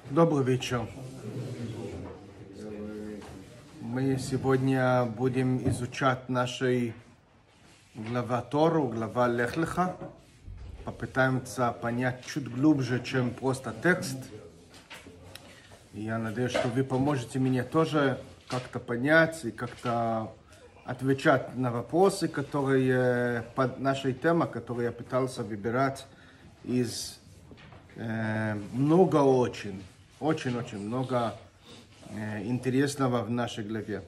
Добрый вечер. Мы сегодня будем изучать нашу глава Тору, глава Лех Леха. Попытаемся понять чуть глубже, чем просто текст. И я надеюсь, что вы поможете мне тоже как-то понять и как-то отвечать на вопросы, которые под нашей темой, которые я пытался выбирать из много очень много интересного в нашей главе.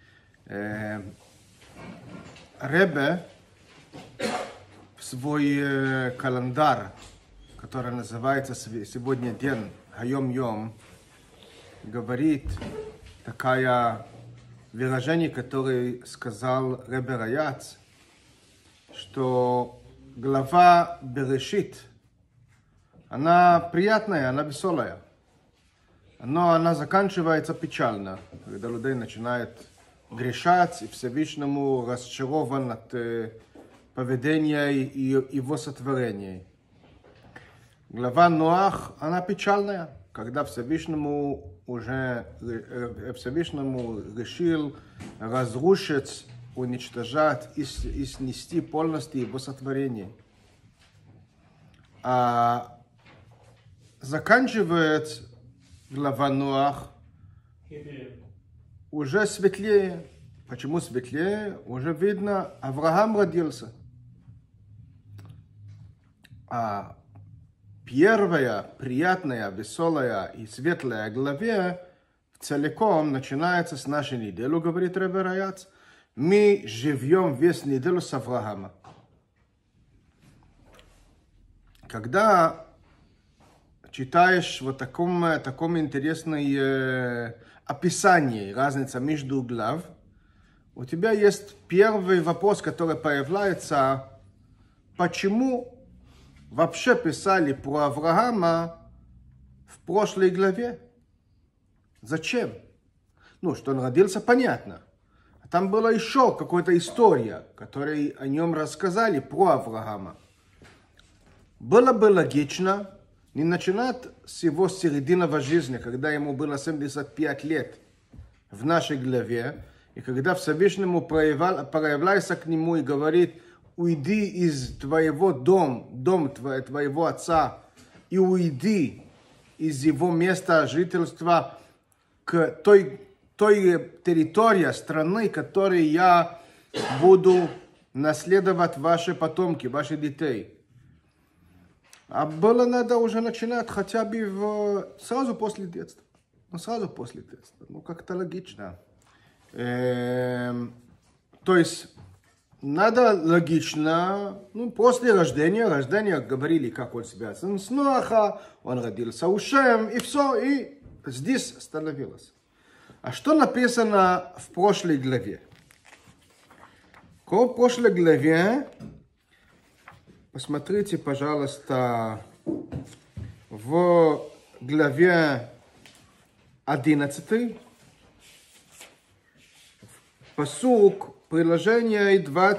Ребе в свой календарь, который называется сегодня день, Хайом-Йом, говорит такое выражение, которое сказал Ребе Раяц, что глава Берешит, она приятная, она веселая, но она заканчивается печально, когда людей начинают грешать, и Всевышнему разочарован от поведения и его сотворения. Глава Ноах, она печальная, когда Всевышнему решил разрушить, уничтожать и снести полностью его сотворение. А заканчивает глава Ноах уже светлее. Почему светлее? Уже видно, Авраам родился. А первая приятная, веселая и светлая глава целиком начинается с нашей недели, говорит Ребе Раяц. Мы живем весь неделю с Авраама. Когда читаешь вот таком интересное описание, разница между глав, у тебя есть первый вопрос, который появляется, почему вообще писали про Авраама в прошлой главе? Зачем? Что он родился, понятно. А там была еще какая-то история, которой о нем рассказали про Авраама. Было бы логично не начинать с его середины жизни, когда ему было 75 лет в нашей главе, и когда Всевышнему проявляется к нему и говорит: уйди из твоего твоего отца, и уйди из его места жительства к той территории, страны, которой я буду наследовать ваши потомки, ваши детей. А было надо уже начинать хотя бы сразу после детства. Сразу после детства. Как-то логично. То есть, надо логично, после рождения говорили, как он себя с Ноаха, он родился у Шем, и все, и здесь становилось. А что написано в прошлой главе? В прошлой главе, посмотрите, пожалуйста, в главе 11, пасук, приложение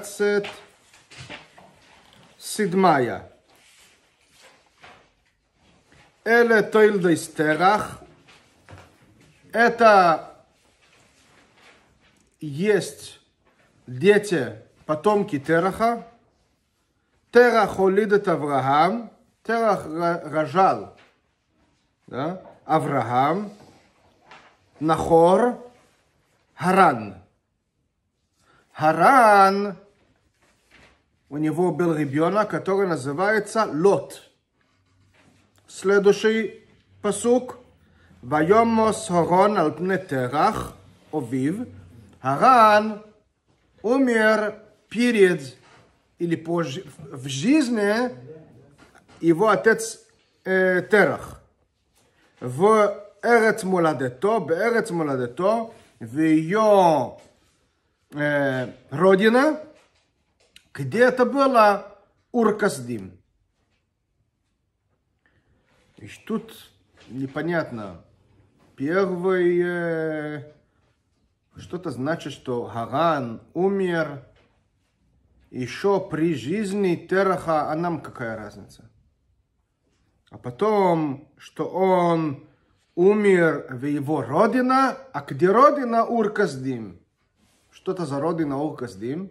27. Эле тойлдейс терах. Это есть дети, потомки Тераха. Терах холидет Авраам. Терах рожал Авраам, Нахор, Харан. Харан, у него был ребенок, который называется Лот. Следующий пасук. Вайомос Харан аль пне Терах, овив. Харан умер перед или в жизни его отец Терах. В Эрец Моладето, в ее родина, где это было Ур-Касдим. И тут непонятно. Первый, что-то значит, что Харан умер еще при жизни Тераха, а нам какая разница? А потом, что он умер в его родина, а где родина Ур-Касдим? Что это за родина Ур-Касдим?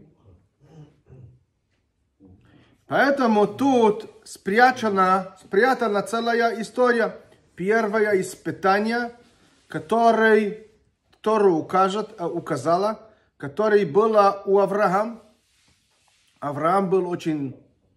Поэтому тут спрятана целая история. Первое испытание, которое указала, которое было у Авраама. Авраам был очень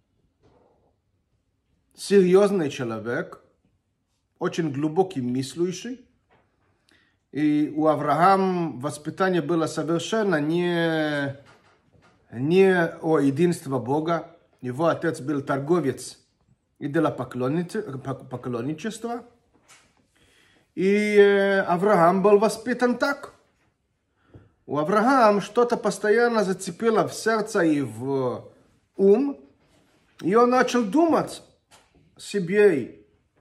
серьезный человек, очень глубокий мыслящий. И у Авраама воспитание было совершенно не о единстве Бога. Его отец был торговец идолопоклонничества. И Авраам был воспитан так. У Авраама что-то постоянно зацепило в сердце и в ум. И он начал думать себе,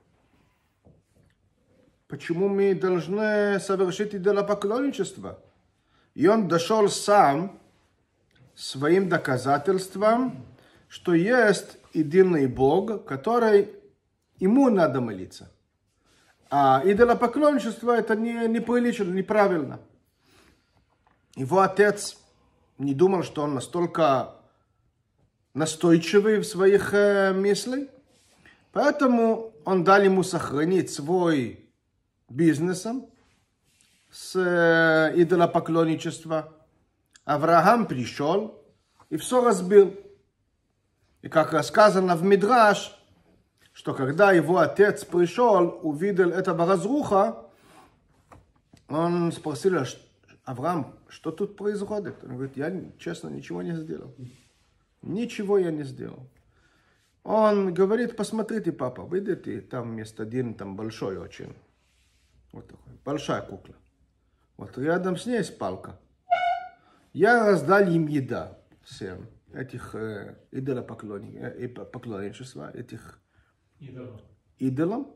почему мы должны совершить идолопоклонничество. И он дошел сам своим доказательством, что есть единый Бог, который ему надо молиться. А идолопоклонничество это неприлично, неправильно. Его отец не думал, что он настолько настойчивый в своих мыслях, поэтому он дал ему сохранить свой бизнес с идолопоклонничества. Авраам пришел и все разбил. И как сказано в Мидраш, что когда его отец пришел, увидел этого разруха, он спросил: Авраам, что тут происходит? Он говорит: я, честно, ничего не сделал. Ничего я не сделал. Он говорит: посмотрите, папа, видите, там есть один, там большой очень. Вот такой, большая кукла. Вот рядом с ней есть палка. Я раздал им еда всем этих идолопоклонничества, этих идолов.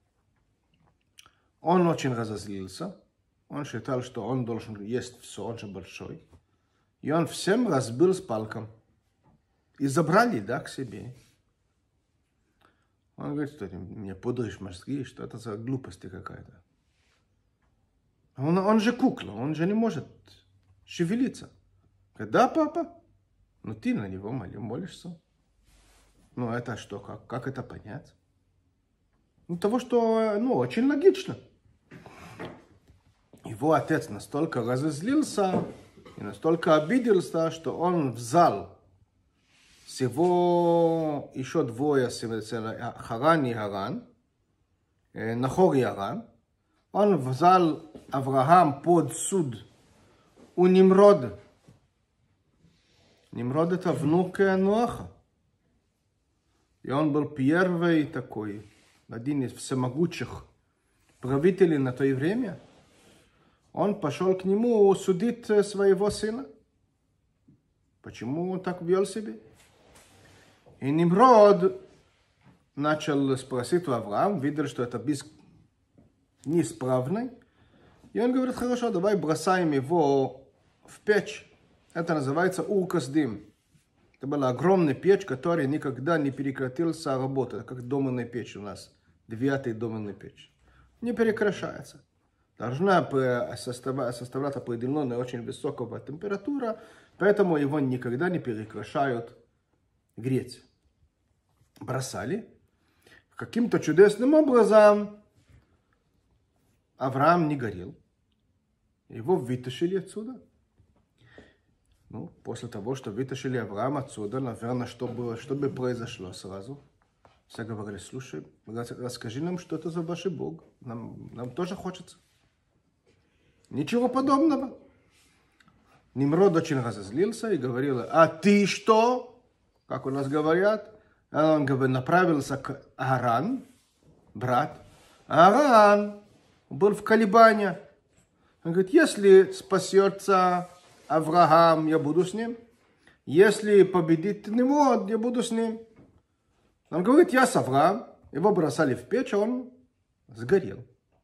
Он очень разозлился. Он считал, что он должен есть все, он же большой. И он всем разбил с палком. И забрали, да, к себе. Он говорит: что ты мне пудришь мозги, что это за глупости какая-то. Он же кукла, он же не может шевелиться. Говорит: да, папа? Ну ты на него молишься. Ну это что, как это понять? Ну того, что, очень логично. Его отец настолько разозлился и настолько обиделся, что он взял всего еще двое, Харан и Харан, Нахор и Харан. Он взял Авраам под суд у Нимрода. Нимрод это внук Ноаха. И он был первый такой, один из всемогучих правителей на то время. Он пошел к нему судить своего сына. Почему он так вел себя? И Нимрод начал спросить у Авраама, видел, что это неисправный. И он говорит: хорошо, давай бросаем его в печь. Это называется Ур-Касдим. Это была огромная печь, которая никогда не прекратился работать, как доменная печь у нас, 9-я доменная печь. Не прекращается. Должна составлять определенная очень высокая температура, поэтому его никогда не прекращают греть. Бросали. Каким-то чудесным образом Авраам не горел. Его вытащили отсюда. После того, что вытащили Авраама отсюда, наверное, что бы произошло сразу? Все говорили: слушай, расскажи нам, что это за ваш Бог. Нам тоже хочется. Ничего подобного. Нимрод очень разозлился и говорил: а ты что? Как у нас говорят. Он направился к Харан, брат. Харан был в колебаниях. Он говорит: если спасется Авраам, я буду с ним. Если победит Нимрод, я буду с ним. Он говорит: я с Авраамом. Его бросали в печь, он сгорел.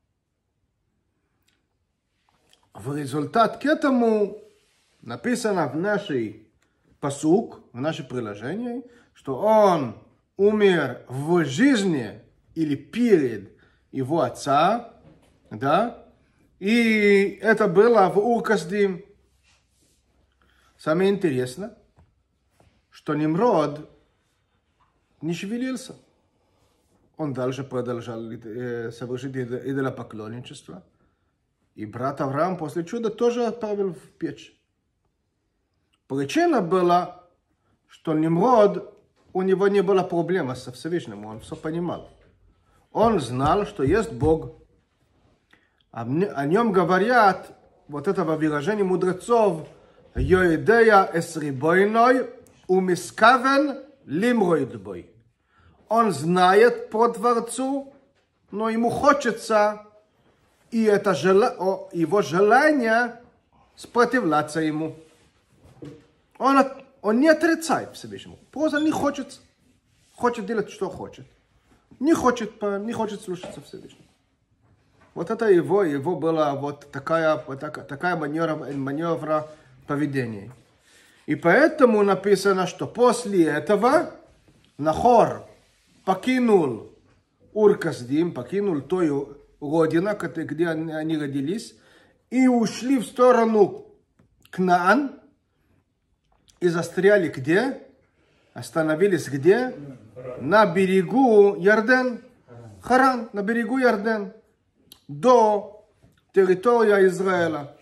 В результат к этому написано в нашей пасук, в нашем приложении, что он умер в жизни или перед его отца, Да? И это было в Ур-Касдим. Самое интересное, что Нимрод не шевелился. Он дальше продолжал совершить идолопоклонничество. И брат Авраам после чуда тоже отправил в печь. Причина была, что Нимрод, у него не было проблемы со Всевышним, он все понимал. Он знал, что есть Бог. О нем говорят, вот этого выражения мудрецов, «Йоидея эсрибойной умискавен лимроидбой». Он знает по Творцу, но ему хочется, и это его желание сопротивляться ему. Он не отрицает Всевышнему, просто не хочет. Хочет делать, что хочет. Не хочет слушаться Всевышнему. Вот это его была вот такая маневра поведения. И поэтому написано, что после этого Нахор покинул Ур-Касдим, покинул ту родину, где они родились, и ушли в сторону Кнаан, и застряли где? Остановились где? На берегу Ярден. Харан, на берегу Ярден. До территории Израиля.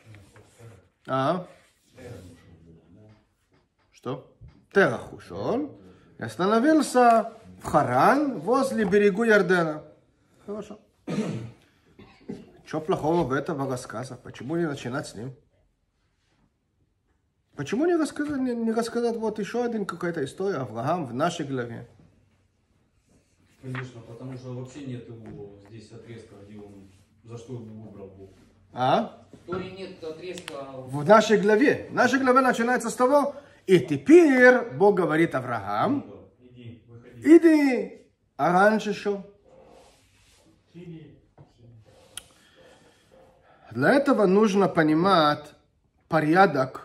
Что? Терахушон. И остановился в Харан, возле берегу Ярдена. Хорошо. Что плохого в этом рассказа? Почему не начинать с ним? Почему не рассказать вот еще один какая-то история Авраам в нашей главе? Конечно, потому что вообще нет его здесь отрезка, где он, за что его выбрал Бог. А? В Торе нет отрезка. В нашей главе. Наша глава начинается с того, и теперь Бог говорит Авраам, Иди, выходи. иди. А раньше что? Для этого нужно понимать порядок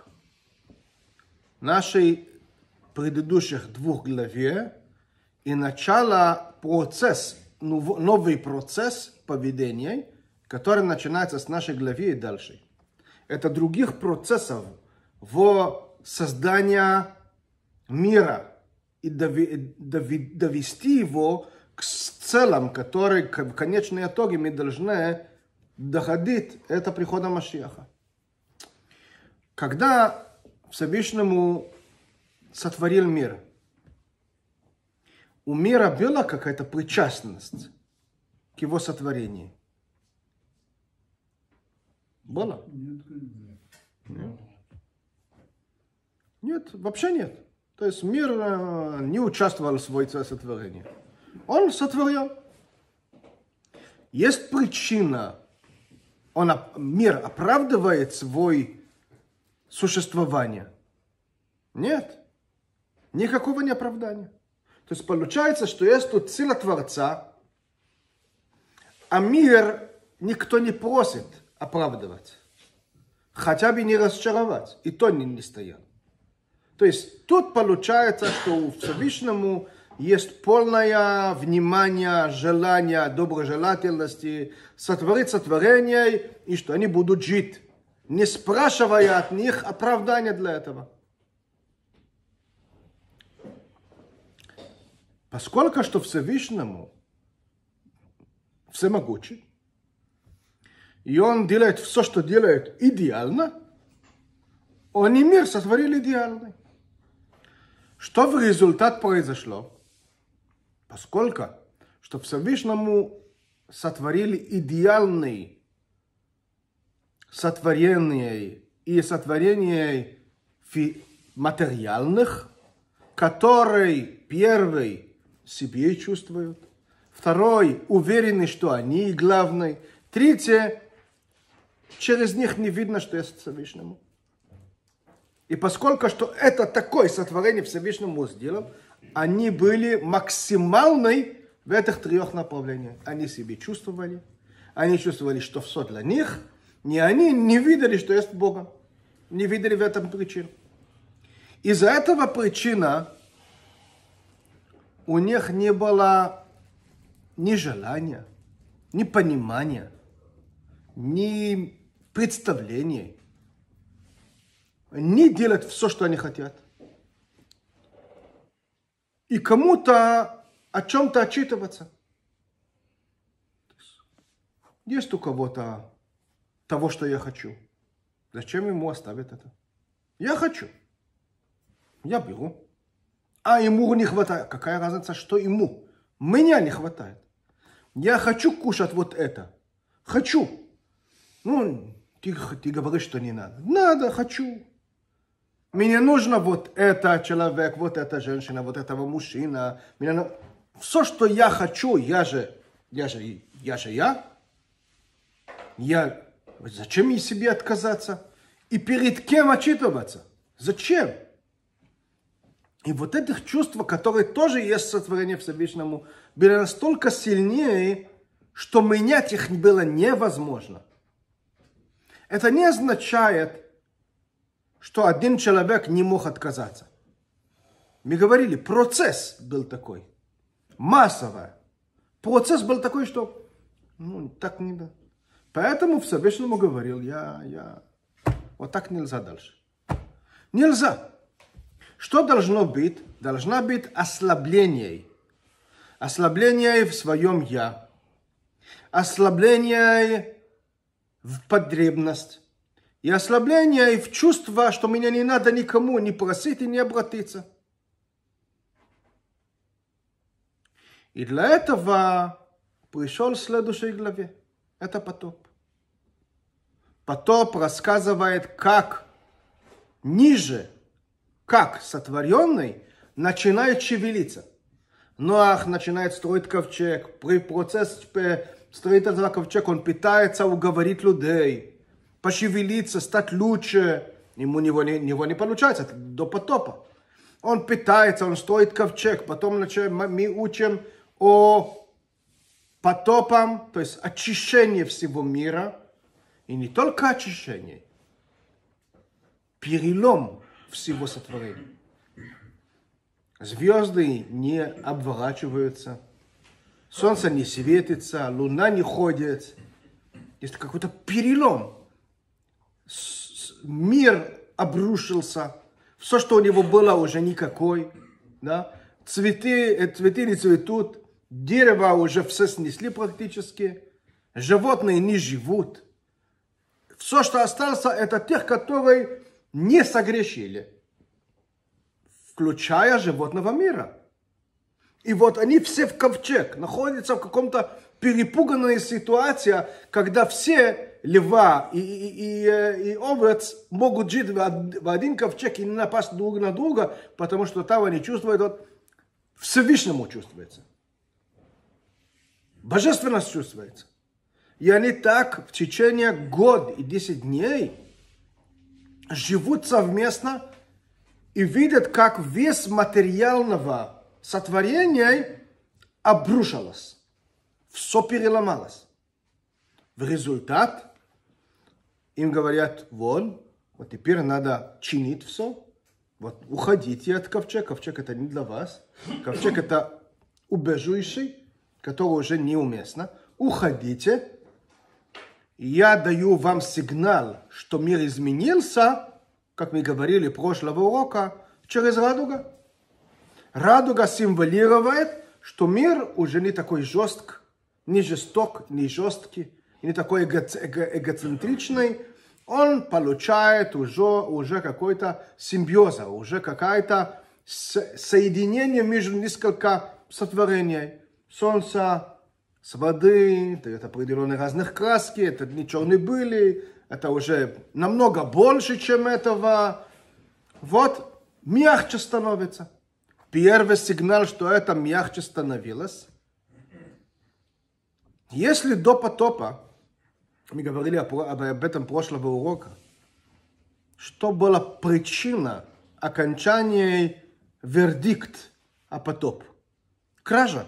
нашей предыдущих двух главе и начало новый процесс поведения, который начинается с нашей главы и дальше. Это других процессов в создании мира и довести его к целям, которые в конечном итоге мы должны доходить, это прихода Машиаха. Когда Всевышнему сотворил мир, у мира была какая-то причастность к его сотворению? Было? Нет. Нет, вообще нет. То есть мир не участвовал в своем сотворении. Он сотворил. Есть причина, мир оправдывает свое существование? Нет. Никакого не оправдания. То есть получается, что есть тут сила Творца, а мир никто не просит оправдывать. Хотя бы не разочаровать. И то не стоят. То есть тут получается, что у Всевышнему есть полное внимание, желание, доброжелательности сотворить сотворение, и что они будут жить, не спрашивая от них оправдания для этого. Поскольку что Всевышнему всемогучий, и он делает все, что делает, идеально, он и мир сотворил идеальный. Что в результате произошло? Поскольку что Всевышнему сотворили идеальный сотворение и сотворение материальных, который первый себе чувствуют, второй уверенный, что они главный, третье, через них не видно, что есть Всевышнему. И поскольку что это такое сотворение Всевышнему сделал, они были максимальны в этих трех направлениях. Они себе чувствовали, они чувствовали, что все для них, они не видели, что есть Бога, не видели в этом причину. Из-за этого причина у них не было ни желания, ни понимания, ни представлений, не делать все, что они хотят. И кому-то о чем-то отчитываться. Есть у кого-то того, что я хочу. Зачем ему оставить это? Я хочу. Я беру. А ему не хватает. Какая разница, что ему? Меня не хватает. Я хочу кушать вот это. Хочу. Ну, ты говоришь, что не надо. Надо, хочу. Мне нужно вот это человек, вот эта женщина, вот этого мужчина. Все, что я хочу, я же. Зачем мне себе отказаться? И перед кем отчитываться? Зачем? И вот это чувство, которое тоже есть сотворение Всевышнему, было настолько сильнее, что менять их было невозможно. Это не означает, что один человек не мог отказаться. Мы говорили, процесс был такой. Массовый. Процесс был такой, что так не было. Поэтому Всевышнему говорил, вот так нельзя дальше. Нельзя. Что должно быть? Должно быть ослабление. Ослабление в своем я. Ослабление в потребность. И ослабление в чувство, что меня не надо никому не просить и не обратиться. И для этого пришел в следующей главе. Это потоп. Потоп рассказывает, как ниже, как сотворенный, начинает шевелиться. Ноах начинает строить ковчег. При процессе строительства ковчега он пытается уговорить людей, пошевелиться, стать лучше. Ему не получается до потопа. Он пытается, он строит ковчег. Потом мы учим о потопом, то есть очищение всего мира. И не только очищение, перелом всего сотворения. Звезды не обворачиваются, солнце не светится, луна не ходит. Есть какой-то перелом. Мир обрушился, все, что у него было, уже никакой. Да? Цветы не цветут, дерево уже все снесли практически, животные не живут. Все, что осталось, это тех, которые не согрешили, включая животного мира. И вот они все в ковчег, находятся в каком-то перепуганной ситуации, когда все льва и овец могут жить в один ковчег и не напасть друг на друга, потому что там они чувствуют, вот, Всевышнему чувствуется. Божественность чувствуется. И они так в течение года и 10 дней живут совместно и видят, как весь материального сотворения обрушилось. Все переломалось. В результат им говорят, вот теперь надо чинить все. Вот уходите от ковчега. Ковчег это не для вас. Ковчег это убежище, которое уже неуместно. Уходите. Я даю вам сигнал, что мир изменился, как мы говорили прошлого урока, через радуга. Радуга символирует, что мир уже не такой жесткий, не жесток, не жесткий, не такой эгоцентричный. Он получает уже какой-то симбиоз, уже какое-то соединение между несколько сотворений. Солнца, с воды, это определенные разных краски, это не черные были, это уже намного больше, чем этого. Вот мягче становится. Первый сигнал, что это мягче становилось. Если до потопа, мы говорили об этом прошлого урока, что была причина окончания вердикт о потоп? Кража.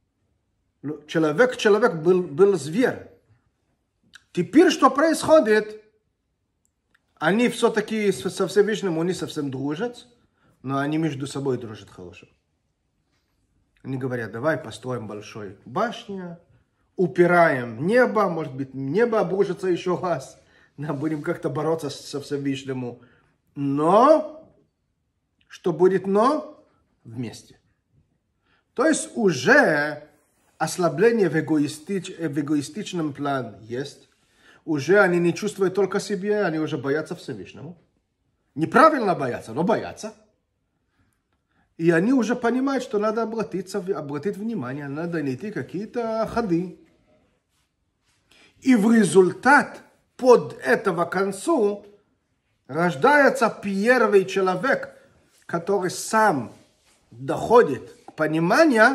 Человек был зверь. Теперь что происходит? Они все-таки со Всевышним не совсем дружат, но они между собой дружат хорошо. Они говорят, давай построим большую башню, упираем в небо, может быть, небо обрушится еще раз, мы будем как-то бороться со Всевышним. Но, что будет но? Вместе. То есть уже ослабление в эгоистичном плане есть. Уже они не чувствуют только себе, они уже боятся Всевышнему. Неправильно боятся, но боятся. И они уже понимают, что надо обратить внимание, надо найти какие-то ходы. И в результат под этого концу рождается первый человек, который сам доходит к пониманию,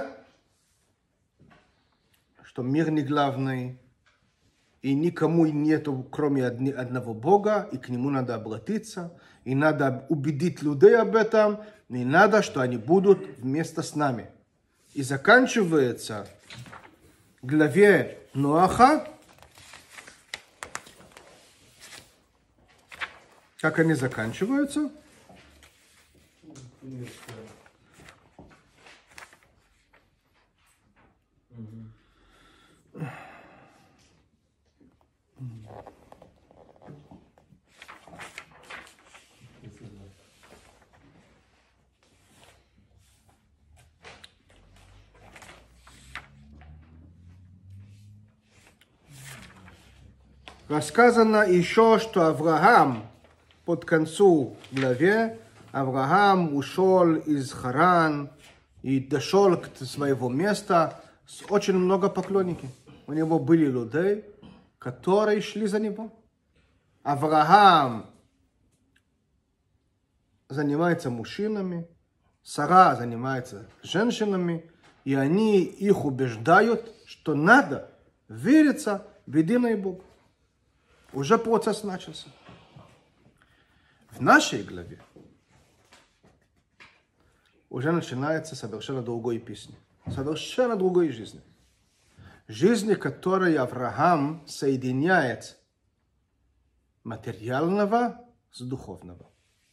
что мир не главный, и никому нету, кроме одного Бога, и к нему надо обратиться, и надо убедить людей об этом, и надо, что они будут вместе с нами. И заканчивается главе Ноаха, как они заканчиваются? Рассказано еще, что Авраам под концу главе, Авраам ушел из Харан и дошел к своего места с очень много поклонников. У него были люди, которые шли за него. Авраам занимается мужчинами, Сара занимается женщинами, и они их убеждают, что надо вериться в единый Бог. Уже процесс начался. В нашей главе уже начинается совершенно другой песни, совершенно другой жизни. Жизни, которой Авраам соединяет материального с духовного.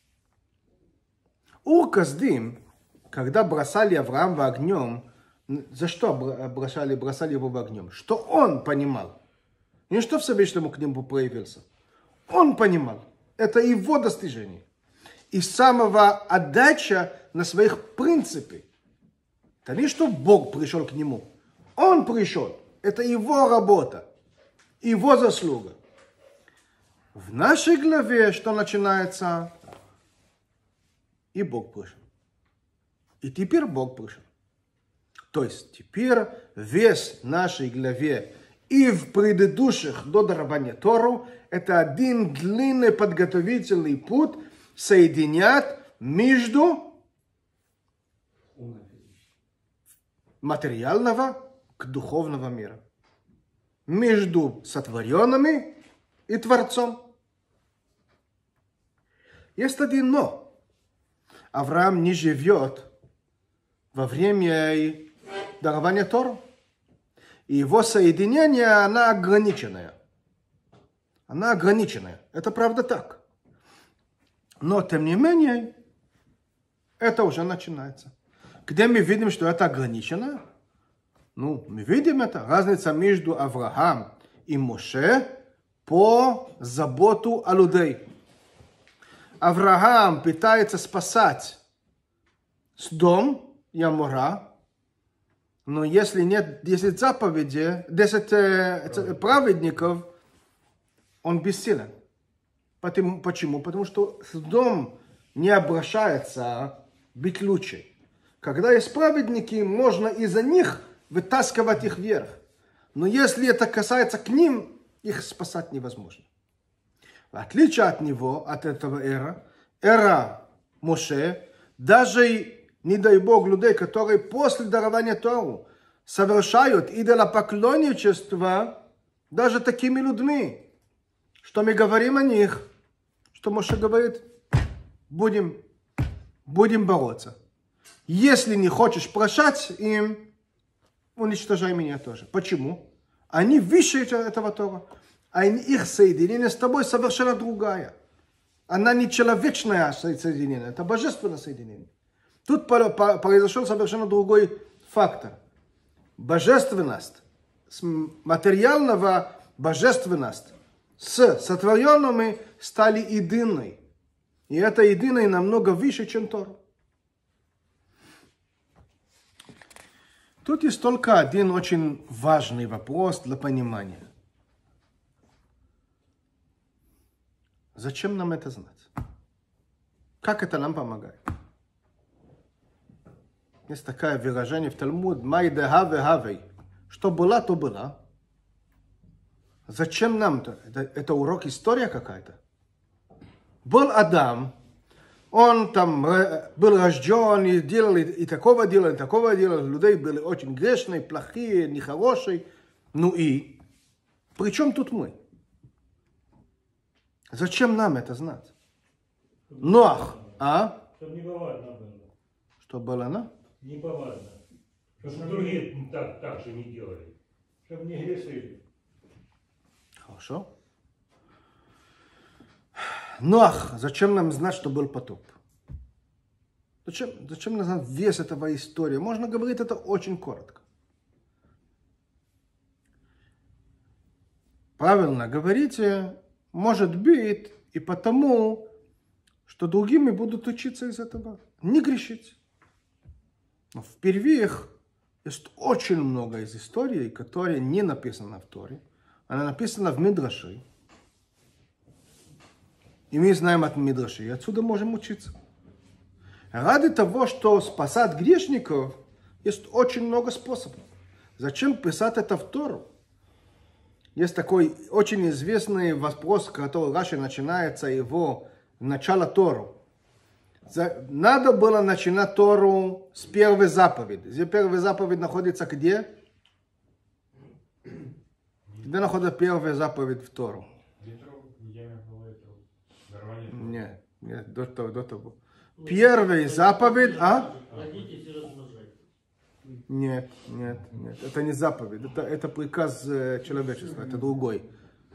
Ур-Касдим, когда бросали Авраама огнем, за что бросали его в огнем? Что он понимал. Не что Всевышнему к нему проявился. Он понимал. Это его достижение. И самого отдача на своих принципах. Это не что Бог пришел к нему. Он пришел. Это его работа. Его заслуга. В нашей главе что начинается? И Бог пришел. И теперь Бог пришел. То есть теперь весь нашей главе и в предыдущих до дарования Тору это один длинный подготовительный путь соединять между материального к духовному миру. Между сотворенными и Творцом. Есть один но. Авраам не живет во время дарования Тору. И его соединение, она ограниченная. Она ограниченная. Это правда так. Но, тем не менее, это уже начинается. Где мы видим, что это ограничено? Ну, мы видим это. Разница между Авраамом и Моше по заботу о людей. Авраам пытается спасать Сдом и Амора, но если нет 10 заповедей, 10 праведников, он бессилен. Почему? Потому что Сдом не обращается быть лучше. Когда есть праведники, можно из-за них вытаскивать их вверх. Но если это касается к ним, их спасать невозможно. В отличие от него, от этого эра Моше, даже, не дай Бог, людей, которые после дарования Тору совершают идолопоклонничество, даже такими людьми, что мы говорим о них, что Моше говорит, будем бороться. Если не хочешь прощать им, уничтожай меня тоже. Почему? Они выше этого Тора. А их соединение с тобой совершенно другая. Она не человечное соединение, это божественное соединение. Тут произошел совершенно другой фактор. Божественность с материального божественность с сотворенными стали единой. И это единое намного выше, чем Тора. Тут есть только один очень важный вопрос для понимания. Зачем нам это знать? Как это нам помогает? Есть такое выражение в Талмуд: «Майде хаве хавей». Что было, то было. Зачем нам-то? Это урок истории какая-то. Был Адам, он там был рожден, и делал и такого дела, и такого дела. Людей были очень грешные, плохие, нехорошие. Ну и? При чем тут мы? Зачем нам это знать? Ноах, а? Чтобы не повадно было. Что было, на? Не повадно. Чтобы другие так же не делали. Чтобы не грешили. Хорошо. Ноах, зачем нам знать, что был потоп? Зачем нам знать вес этого истории? Можно говорить это очень коротко. Правильно говорите, может быть, и потому, что другими будут учиться из этого. Не грешить. Но впервых есть очень много из историй, которые не написаны в Торе. Она написана в Мидраше. И мы знаем от Мидраши, и отсюда можем учиться. Ради того, что спасать грешников, есть очень много способов. Зачем писать это в Тору? Есть такой очень известный вопрос, который Раши начинается его начала Тору. Надо было начинать Тору с первой заповеди. Первая заповедь находится где? Где находится первая заповедь в Тору? Нет, до того. Первая заповедь, а? Нет, это не заповедь, это приказ человечества, это другой.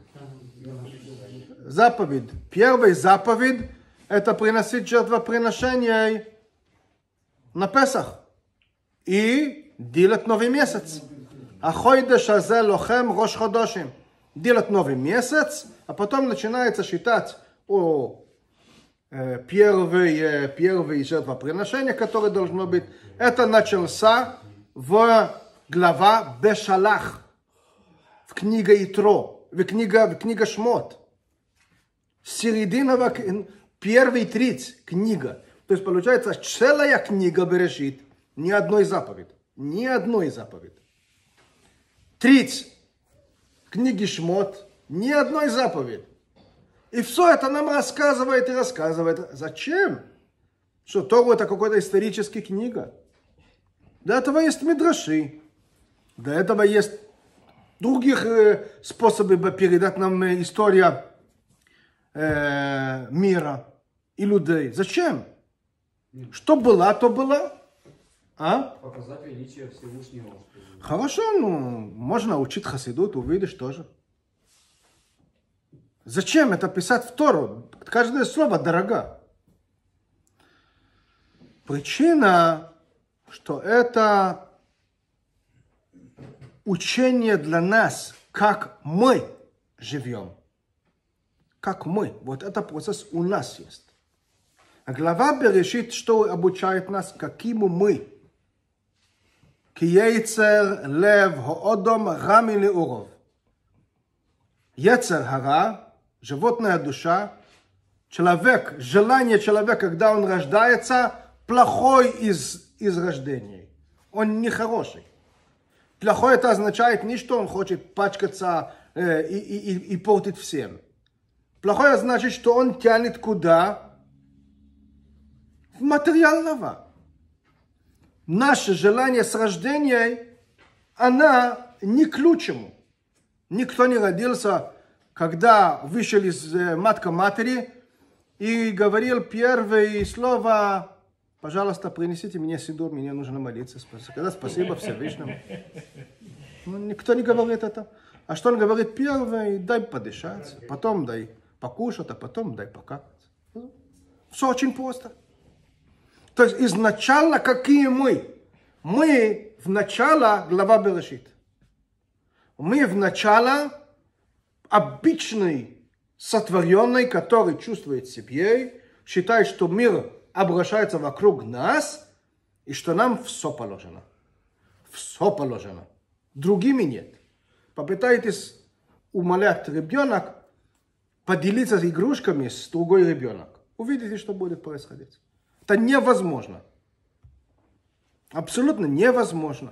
Заповедь, первая заповедь, это приносить жертвоприношение на Песах и делать новый месяц. Ахойдеш азе лохем рош ходошим. Делать новый месяц, а потом начинается считать первые жертвоприношения, которые должно быть. Это начался в глава Бешалах, в книге Итро, в книга Шмот. Середина первой треть книга. То есть получается целая книга Берешит, ни одной заповеди. Ни одной заповеди. Треть книги Шмот, ни одной заповеди. И все это нам рассказывает и рассказывает. Зачем? Что Тора это какая-то историческая книга. Для этого есть Мидраши. Для этого есть других способов передать нам историю мира и людей. Зачем? Что было, то было. А? Показать величие Всевышнего. Хорошо, можно учить хасидут, увидишь тоже. Зачем это писать в Тору? Каждое слово дорого. Причина, что это учение для нас, как мы живем. Как мы. Вот этот процесс у нас есть. А глава Берешит, что обучает нас, каким мы. Киейцер лев хоодом рами леуров. Ецер хара, животная душа, человек, желание человека, когда он рождается, плохой из рождения. Он нехороший. Плохой это означает не, что он хочет пачкаться и портить всем. Плохое значит, что он тянет куда? В материального. Наше желание с рождения, она не к лучшему. Никто не родился, когда вышел из матери и говорил первое слово: пожалуйста, принесите мне сидур, мне нужно молиться. Когда спасибо Всевышнему. Никто не говорит это. А что он говорит? Первое, дай подышать, потом дай покушать, а потом дай покакать. Все очень просто. То есть изначально какие мы? Мы в начало глава Берешит. Мы вначале обычный сотворенный, который чувствует себе, считает, что мир обращается вокруг нас, и что нам все положено. Все положено. Другими нет. Попытайтесь умолять ребенок поделиться игрушками с другой ребенком. Увидите, что будет происходить. Это невозможно. Абсолютно невозможно.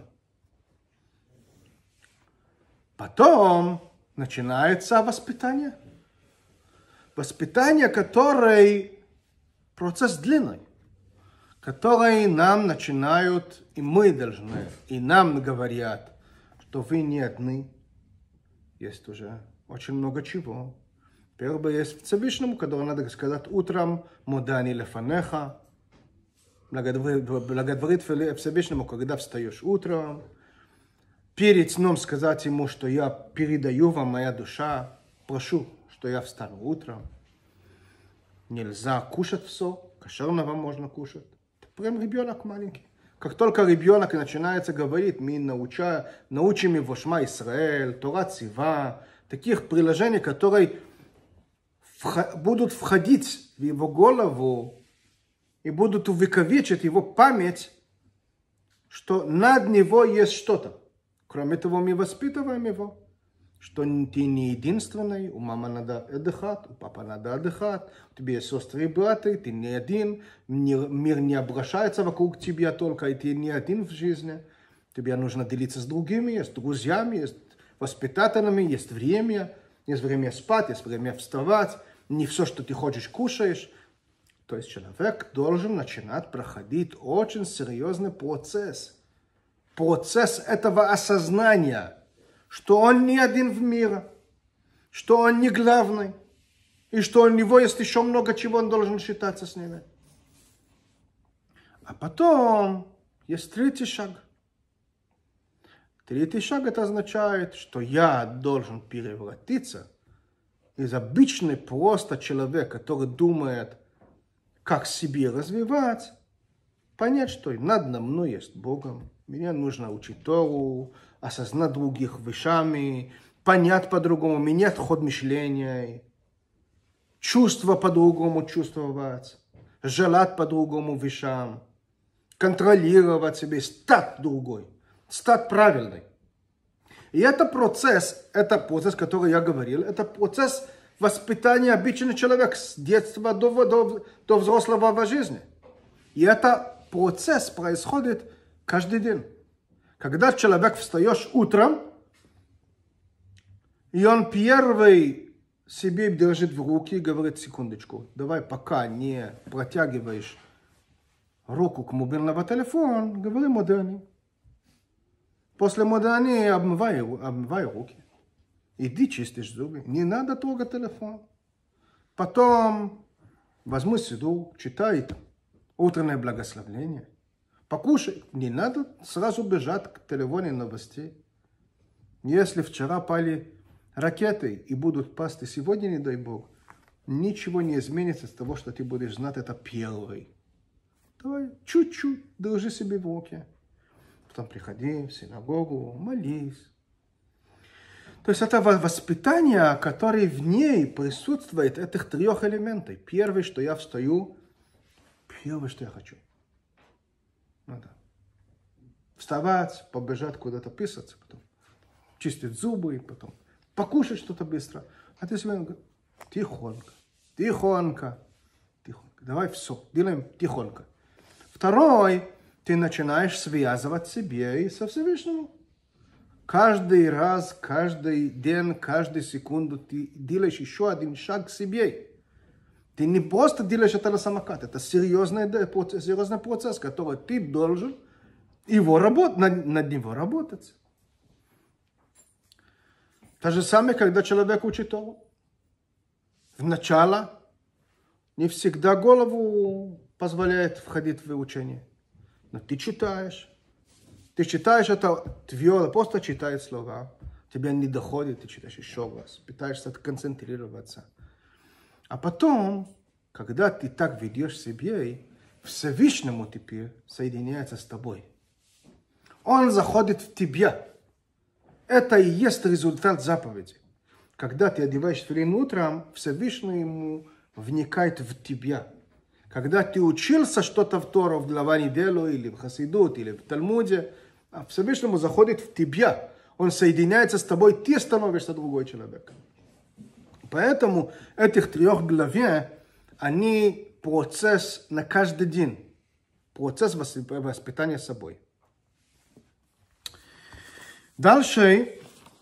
Потом начинается воспитание. Воспитание, который процесс длинный, который нам начинают, и мы должны, и нам говорят, что вы не одни. Есть уже очень много чего. Первое есть Всевышнему, который надо сказать утром, «Модани лефанеха», благодарит Всевышнему, когда встаешь утром. Перед сном сказать ему, что я передаю вам моя душа, прошу, что я встану утром. Нельзя кушать все, кошерного можно кушать. Это прям ребенок маленький. Как только ребенок начинается говорить, мы научим его Шма Исраэль, Тора Цива, таких приложений, которые будут входить в его голову и будут увековечить его память, что над него есть что-то. Кроме того, мы воспитываем его, что ты не единственный, у мамы надо отдыхать, у папы надо отдыхать, у тебя есть сестры и братья, ты не один, мир не обращается вокруг тебя только, и ты не один в жизни. Тебе нужно делиться с другими, есть друзьями, есть воспитателями, есть время спать, есть время вставать, не все, что ты хочешь, кушаешь. То есть человек должен начинать проходить очень серьезный процесс. Процесс этого осознания, что он не один в мире, что он не главный, и что у него есть еще много чего, он должен считаться с ними. А потом есть третий шаг. Третий шаг это означает, что я должен превратиться из обычный просто человек, который думает, как себе развивать, понять, что надо мной есть Богом. Мне нужно учить Тору, осознать других вещами, понять по-другому, менять ход мышления, чувства по-другому чувствовать, желать по-другому вещам, контролировать себя, стать другой, стать правильной. И это процесс, который я говорил, это процесс воспитания обычного человека с детства до взрослого жизни. И это процесс происходит каждый день. Когда человек встаешь утром, и он первый себе держит в руки и говорит, секундочку, давай пока не протягиваешь руку к мобильному телефону, говори модани. После модани обмывай руки. Иди чистишь зубы. Не надо трогать телефон. Потом возьми седу, читай утреннее благословение. Покушай. Не надо сразу бежать к телефону новостей. Если вчера пали ракеты и будут пасть и сегодня, не дай Бог, ничего не изменится с того, что ты будешь знать это первый. Давай чуть-чуть держи себе в руке. Потом приходи в синагогу, молись. То есть это воспитание, которое в ней присутствует, этих трех элементов. Первый, что я встаю, первое, что я хочу. Надо вставать, побежать куда-то писаться, потом чистить зубы, потом покушать что-то быстро. А ты себе говоришь, тихонько, тихонько, тихонько. Давай все, делаем тихонько. Второй, ты начинаешь связывать себя и со Всевышним. Каждый раз, каждый день, каждую секунду ты делаешь еще один шаг к себе. Ты не просто делаешь это на самокат, это серьезный процесс, который ты должен над него работать. То же самое, когда человек учит Тору. Вначале не всегда голову позволяет входить в учение. Но ты читаешь это твердо, просто читаешь слова. Тебе не доходит, ты читаешь еще раз. Пытаешься концентрироваться. А потом, когда ты так ведешь себя, Всевышнему теперь соединяется с тобой. Он заходит в тебя. Это и есть результат заповеди. Когда ты одеваешь тфилин утром, Всевышний ему вникает в тебя. Когда ты учился что-то в Тору, в глава неделю, или в Хасидут, или в Талмуде, Всевышнему заходит в тебя. Он соединяется с тобой, ты становишься другой человек. Поэтому этих 3 главе, они процесс на каждый день. Процесс воспитания собой. Дальше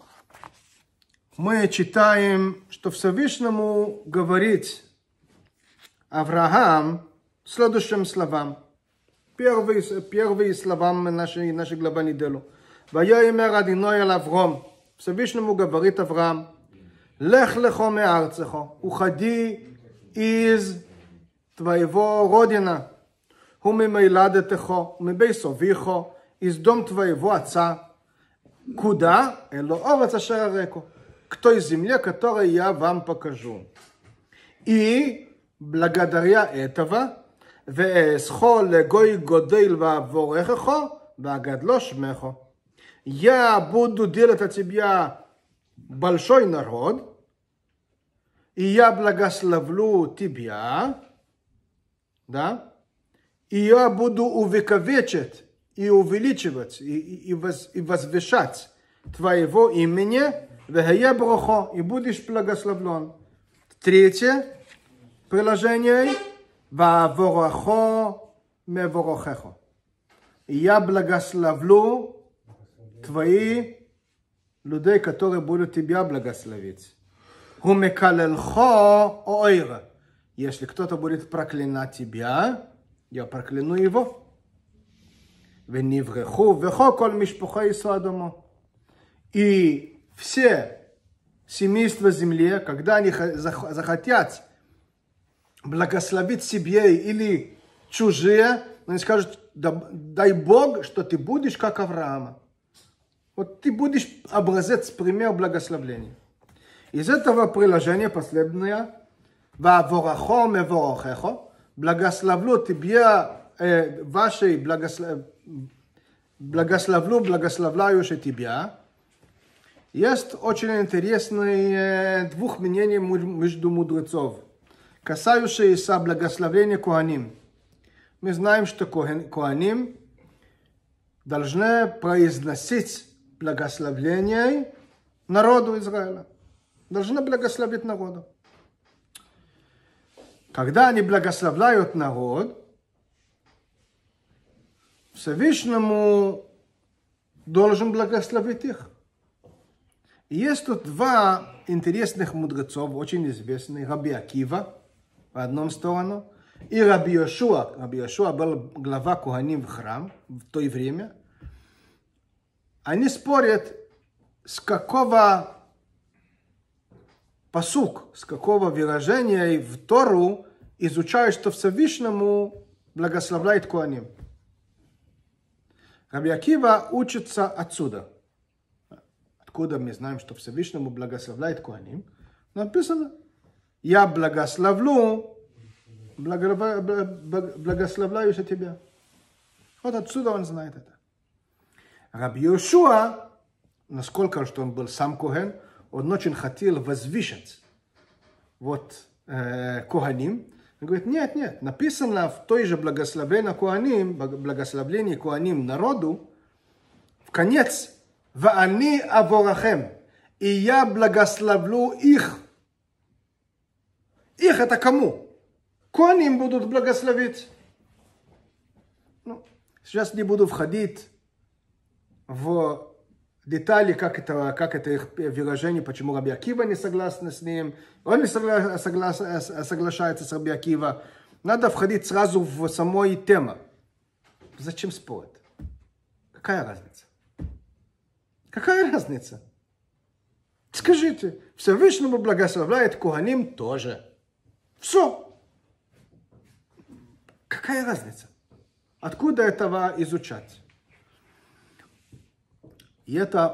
мы читаем, что Всевышнему говорит Авраам следующим словам. Первые слова нашей главы неделю. ויאמר אדוני אל אברהם, Всевышнему говорит Авраам, לך לך מארצך, уходи из твоего родина, וממולדתך, מבית אביך, из дом твоего отца. Куда? אלו ארץ אשר אראך, к той земле, которую я вам покажу. И благодаря этого, ואעשך לגוי גדול ואבורכך, ואגדלו שמך. Я буду делать от тебя большой народ, и я благословлю тебя, да, и я буду увековечить и увеличивать, и возвышать твоего имени, и будешь благословлен. Третье приложение, ואבורכו מבורכך. И я благословлю твои людей, которые будут тебя благословить. Хумекалелхо ойра. Если кто-то будет проклинать тебя, я прокляну его. Венивреху вехо коль мишпуха и содому. И все семейства земли, когда они захотят благословить себе или чужие, они скажут, дай Бог, что ты будешь как Авраама. Вот ты будешь образец, пример благословления. Из этого приложения последнее, «Ваворахо меворохехо», благословлю тебя, вашей благословляющий тебя. Есть очень интересные 2 мнения между мудрецов, касающиеся благословения Коаним. Мы знаем, что Коаним должны произносить благословение народу Израиля. Должны благословить народу. Когда они благословляют народ, Всевышнему должен благословить их. И есть тут 2 интересных мудрецов, очень известных. Раби Акива, в одну сторону, и Раби Йошуа. Раби Йошуа был глава Коаним в храм в то время. Они спорят, с какого пасук, с какого выражения в Тору изучают, что Всевышнему благословляет Коаним. Раби Акива учится отсюда. Откуда мы знаем, что Всевышнему благословляет Коаним? Написано, я благословлю благословляющий тебя. Вот отсюда он знает это. Раби Йошуа, насколько что он был сам Коэн, он очень хотел возвышать Коаним. Он говорит, нет, написано в той же благословении Коаним народу, в конец, «Ваани аворахем», и я благословлю их. Их это кому? Коаним будут благословить. Сейчас не буду входить в детали, как это их выражение, почему Раби Акива не согласен с ним, он не соглашается с Раби Акива. Надо входить сразу в самой тему. Зачем спорить? Какая разница? Какая разница? Скажите, Всевышнему благословляет Коаним тоже. Все. Какая разница? Откуда этого изучать? И это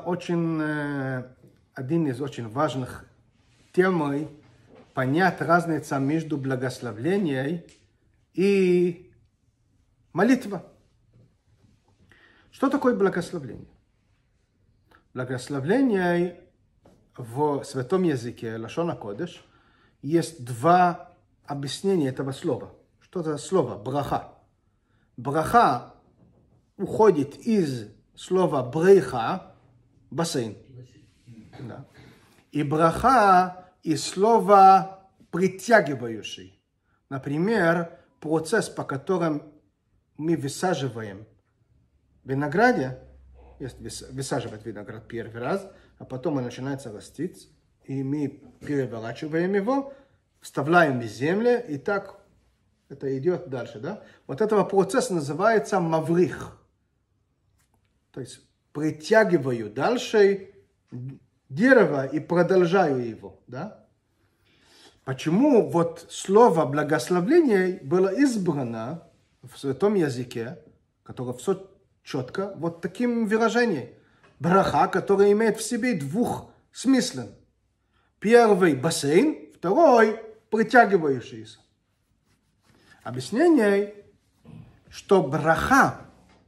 один из очень важных тем, понять разницу между благословлением и молитвой. Что такое благословление? благословение в святом языке, лашон а-кодеш, есть два объяснения этого слова. Что это слово? Браха. Браха уходит из слова брейха, бассейн. Да. И браха из слова притягивающий. Например, процесс, по которому мы высаживаем винограде, высаживать виноград первый раз, а потом он начинается расти, и мы переворачиваем его, вставляем в землю, и так это идет дальше. Да? Вот этого процесса называется маврих. То есть притягиваю дальше дерево и продолжаю его. Да? Почему вот слово благословление было избрано в святом языке, которое все четко, вот таким выражением. Браха, который имеет в себе двух смыслов. Первый бассейн, второй притягивающийся. Объяснение, что браха,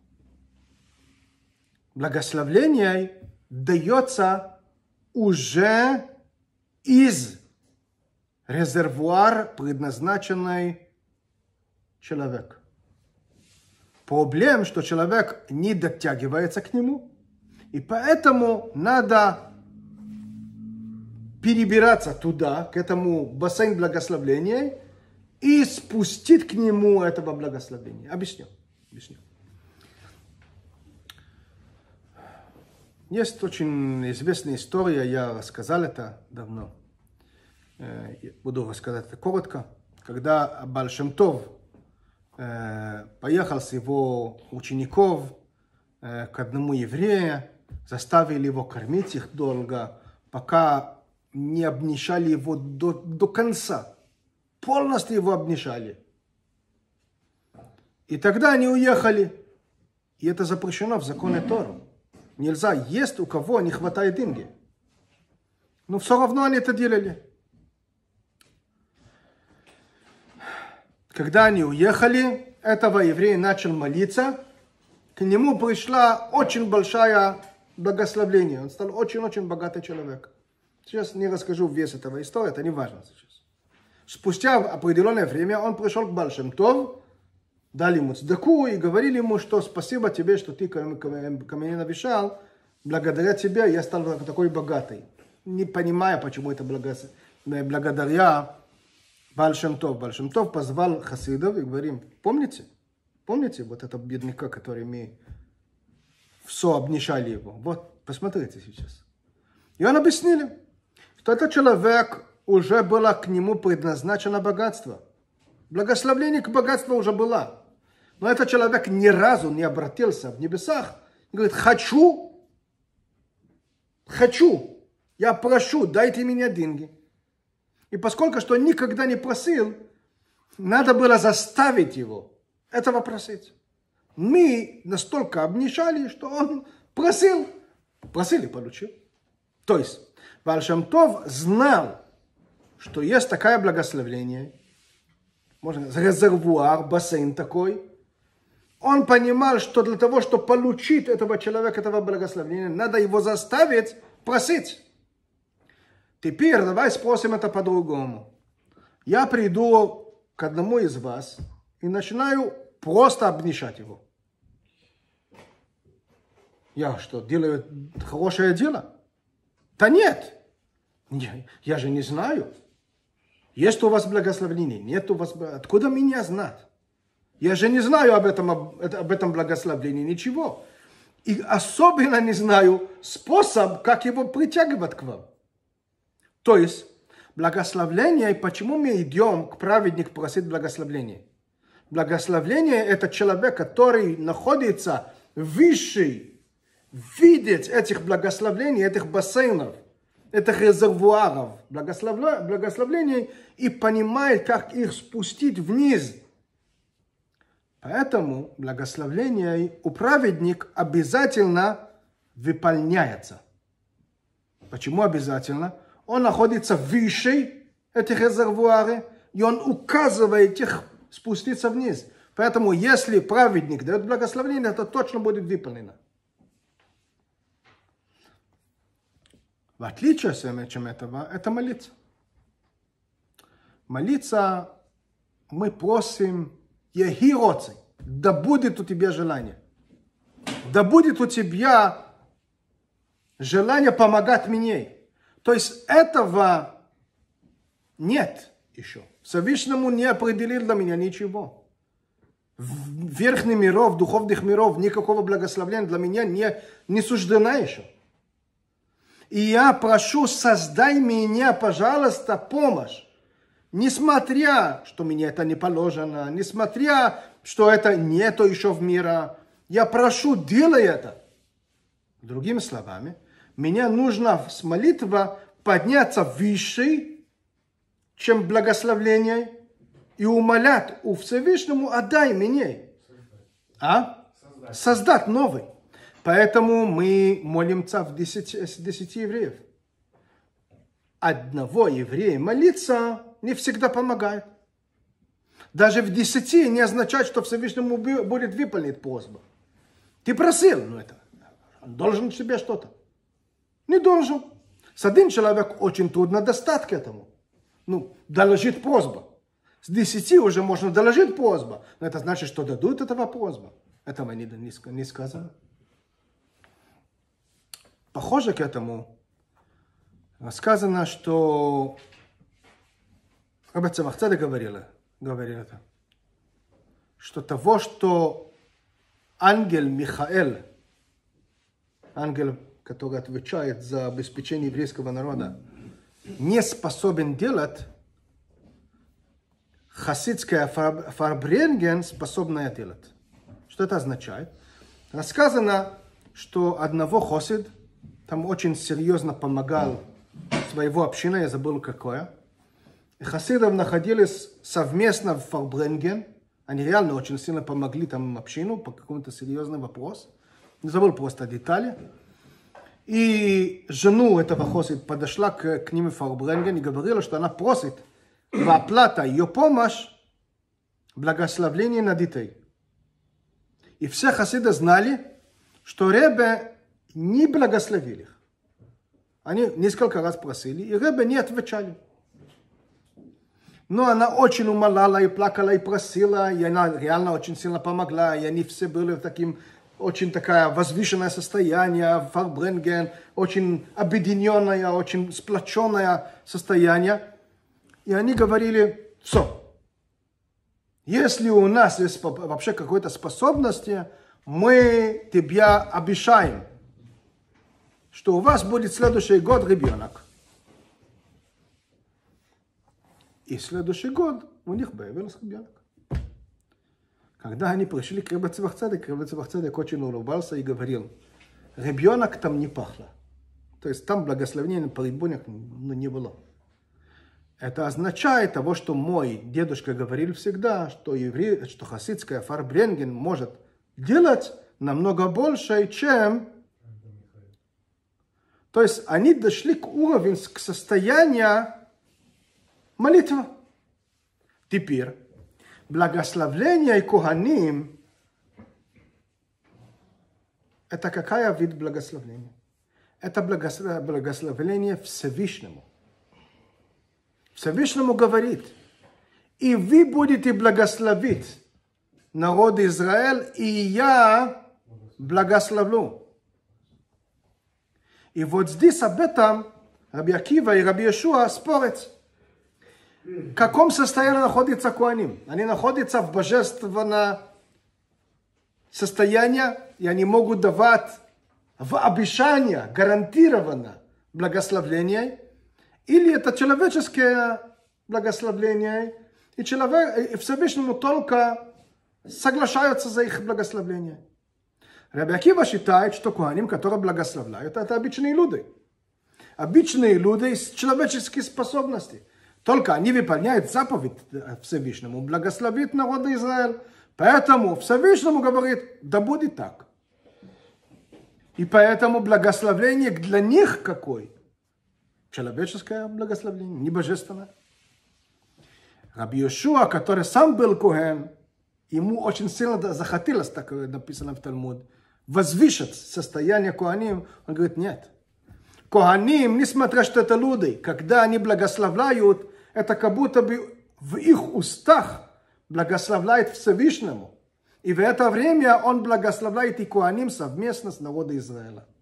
благословление, дается уже из резервуара, предназначенный человеку. Проблема, что человек не дотягивается к нему, и поэтому надо перебираться туда, к этому бассейну благословения, и спустить к нему этого благословения. Объясню. Есть очень известная история, я рассказал это давно. Буду рассказать это коротко. Когда Баал Шем Тов поехал с его учеников к одному еврею, заставили его кормить их долго, пока не обнищали его до конца. Полностью его обнищали. И тогда они уехали. И это запрещено в законе Торы. Нельзя есть, у кого не хватает деньги. Но все равно они это делали. Когда они уехали, этого еврея начал молиться. К нему пришла очень большая благословение. Он стал очень-очень богатый человек. Сейчас не расскажу весь этого истории, это не важно сейчас. Спустя определенное время он пришел к Баал Шем Тов, дали ему цдаку и говорили ему, что спасибо тебе, что ты ко мне навещал. Благодаря тебе я стал такой богатый. Не понимая, почему это благодаря Баал Шем Тов. Баал Шем Тов позвал хасидов и говорим, помните вот этого бедняка, который мы все обнищали его? Вот, посмотрите сейчас. И он объяснили, что этот человек уже было к нему предназначено богатство. Благословление к богатству уже было. Но этот человек ни разу не обратился в небесах и говорит, хочу, я прошу, дайте мне деньги. И поскольку что никогда не просил, надо было заставить его этого просить. Мы настолько обнищали, что он просил и получил. То есть Баал Шем Тов знал, что есть такое благословение, можно сказать, резервуар, бассейн такой. Он понимал, что для того, чтобы получить этого человека, этого благословения, надо его заставить просить. Теперь давай спросим это по-другому. Я приду к одному из вас и начинаю просто обнищать его. Я что, делаю хорошее дело? Да нет. Я же не знаю. Есть у вас благословение? Нет у вас. Откуда меня знать? Я же не знаю об этом благословении ничего. И особенно не знаю способ, как его притягивать к вам. То есть, благословение, почему мы идем к праведнику просить благословения? Благословение – это человек, который находится выше, видит этих благословений, этих бассейнов, этих резервуаров благословлений и понимает, как их спустить вниз. Поэтому благословение у праведника обязательно выполняется. Почему обязательно? Он находится выше этих резервуаров, и он указывает их спуститься вниз. Поэтому, если праведник дает благословение, это точно будет выполнено. В отличие от этого, это молиться. Молиться мы просим «Ехи роци», да будет у тебя желание. Да будет у тебя желание помогать мне. То есть этого нет еще. Всевышнему не определил для меня ничего. В верхних миров, духовных миров никакого благословения для меня не суждено еще. И я прошу, создай меня, пожалуйста, помощь. Несмотря, что мне это не положено, несмотря, что это нету еще в мире, я прошу, делай это. Другими словами, мне нужно с молитвой подняться выше, чем благословление, и умолять у Всевышнему, отдай мне. Создать новый. Поэтому мы молимся в 10 евреев. Одного еврея молиться не всегда помогает. Даже в 10 не означает, что Всевышнему будет выполнить просьбу. Ты просил, но это он должен тебе что-то. Не должен. С одним человеком очень трудно достать к этому. Доложить просьбу. С 10 уже можно доложить просьбу. Но это значит, что дадут этого просьбу. Этого не сказано. Похоже к этому. Сказано, что Рабби Цемах Цедек говорил это, что того, что ангел Михаил, ангел, который отвечает за обеспечение еврейского народа, не способен делать, хасидская фарбренген способна делать. Что это означает? Рассказано, что одного хасид там очень серьезно помогал своего общины, я забыл какое. И хасидов находились совместно в Фарбренген. Они реально очень сильно помогли там общину по какому-то серьезному вопросу. Не забыл просто детали. И жену этого хасида подошла к ним в Фарбренген и говорила, что она просит в оплата ее помощь благословение на детей. И все хасиды знали, что Ребе не благословили их. Они несколько раз просили, и Ребе не отвечали. Но она очень умоляла и плакала, и просила, и она реально очень сильно помогла, и они все были в таким очень такое возвышенное состояние, Фарбренген, очень объединенное, очень сплоченное состояние. И они говорили, все, если у нас есть вообще какой-то способности, мы тебя обещаем, что у вас будет следующий год ребенок. И следующий год у них появился ребенок. Когда они пришли к Рабби Цемах Цедек, Рабби Цемах Цедек очень улыбался и говорил, ребенок там не пахло. То есть там благословения по ребенку не было. Это означает того, что мой дедушка говорил всегда, что хасидская Фарбренген может делать намного больше, чем... То есть они дошли к уровню, к состоянию молитвы. Теперь благословление и Коганим – это какая вид благословения? Это благословение Всевышнему. Всевышнему говорит, и вы будете благословить народ Израиль, и я благословлю. И вот здесь об этом Раби Акива и Раби Йошуа спорят. В каком состоянии находится Коаним? Они находятся в божественном состоянии, и они могут давать в обещание, гарантированно благословление, или это человеческое благословление, и Всевышнему только соглашаются за их благословение. Раби Акива считает, что Коаним, которые благословляют, это обычные люди. Обычные люди с человеческими способностями. Только они выполняют заповедь Всевышнему, благословит народ Израиль. Поэтому Всевышнему говорит, да будет так. И поэтому благословение для них какой? Человеческое благословение, не божественное. Раби Йошуа, который сам был Коэн, ему очень сильно захотелось, так написано в Талмуд, возвысить состояние Коаним. Он говорит, нет. Коганим, несмотря что это люди, когда они благословляют, это как будто бы в их устах благословляет Всевышнему. И в это время он благословляет и Коаним совместно с народом Израиля.